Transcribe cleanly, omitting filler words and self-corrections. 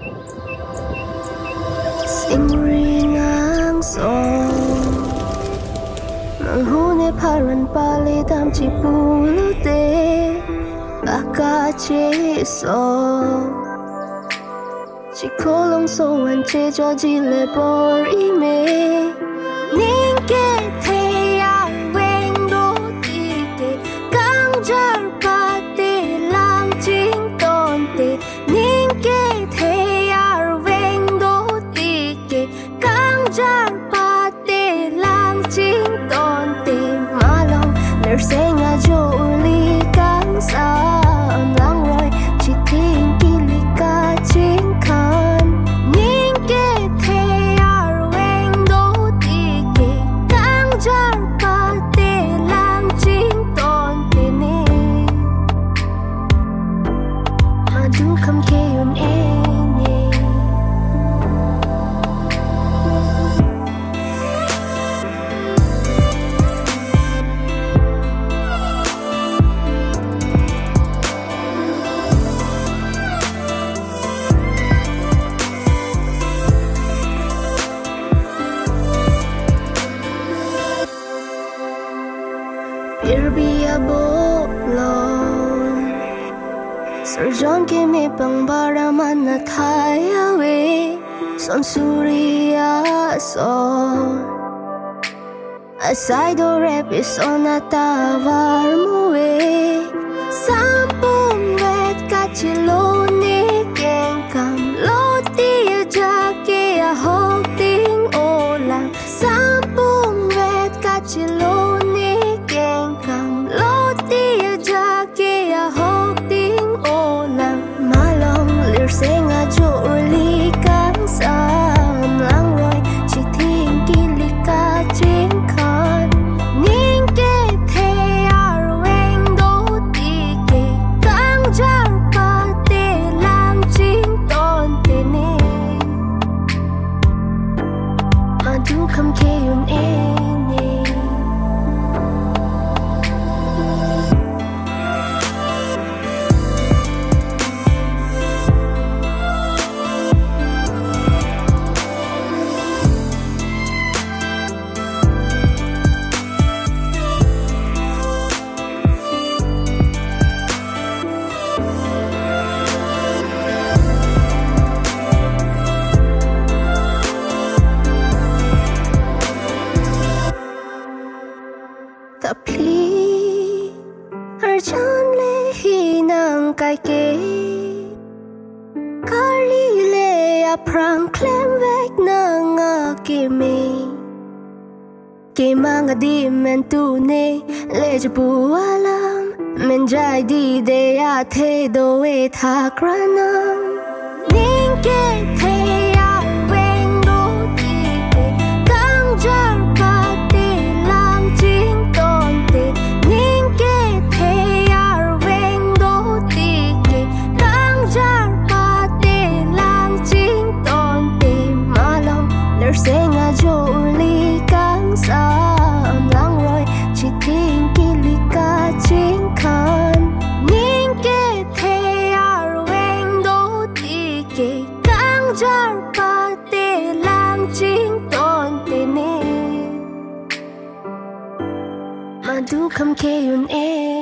Singri ngang song Manghune paran pali dam chi pulu te Baka che so Chi kolong so wan che cho ji le bor i me Ning ke te ya weng do ti ke Kang jar pa te lang jing ton te Ning ke te ya weng do ti ke Kang jar pa te lang jing ton te Malong ler seng a jo li kang sa am lang roi Chi ting ki li ka jing kan Ning ke te ya weng do ti ke Kang jar pa te lang jing ton te ne Ma du kam ke yun e ne Irbiya bolon Surjon ke me pang baraman na thaya we Son suriya son Asai do rep is on a tavar muwe Sampung vet kachilo ni keng kam Lo tia jake a hok ting olang Sampung vet kachilo ni keng kam Lo tia jake a hok ting olang Malong lir seng a jo li kang sam lang roi Chi ting ki li ka jing kan Ning ke te ar weng do ti ke Kang jar pa te lang jing ton te ne Ma du kam ke yun e ne Ta pli Ar chan le hi nang kai ke Karli le a prang klem vek nang a ke me Ke mang a di men tu ne Le jabu alam Men jai di de a te do e tha kranam Ning ke te a weng do ti ke Kang jar pa te lang jing ton te Ning ke te a weng do ti ke Kang jar pa te lang jing ton te Malong ler seng a jo li kang sa am lang roi Chi ting ki li ka jing kan Ning ke te a weng do ti ke Kang jar pa te lang jing ton te ne Ma du kam ke yun e